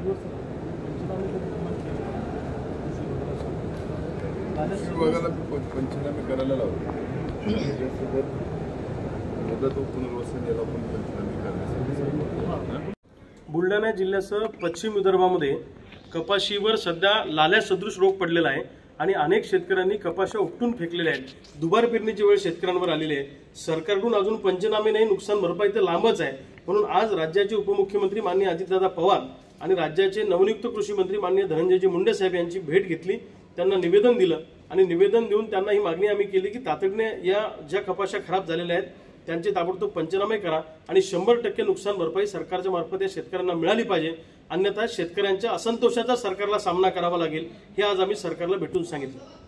विभागाला पंचनामे करायला लावले मुदत पुनर्वसन याला पण पंचनामे करण्यासाठी। बुलढाणा जिल्ह्यासह पश्चिम विदर्भामध्ये कपाशीवर सध्या लाल्या सदृश रोग पडलेला आहे आणि अनेक शेतकऱ्यांनी कपाशा उपटून फेकलेल्या आहेत। दुबार पेरणीची वेळ शेतकऱ्यांवर आलेली आहे। सरकारकडून अजून पंचनामे नाही, नुकसान भरपाई तर लांबच आहे। म्हणून आज राज्याचे उपमुख्यमंत्री माननीय अजितदादा पवार आणि राज्याचे नवनियुक्त कृषी मंत्री माननीय धनंजयजी मुंडे साहेब यांची भेट घेतली, त्यांना निवेदन दिलं आणि निवेदन देऊन त्यांना ही मागणी आम्ही केली की तातडीने या ज्या कपाशा खराब झालेल्या आहेत त्यांचे ताबडतोब पंचनामे करा आणि 100% नुकसान भरपाई सरकारच्या मार्फत या शेतकऱ्यांना मिळाली पाहिजे, अन्यथा शेतकऱ्यांच्या असंतोषाचा सरकारला सामना करावा लागेल, हे आज आम्ही सरकारला भेटून सांगितलं।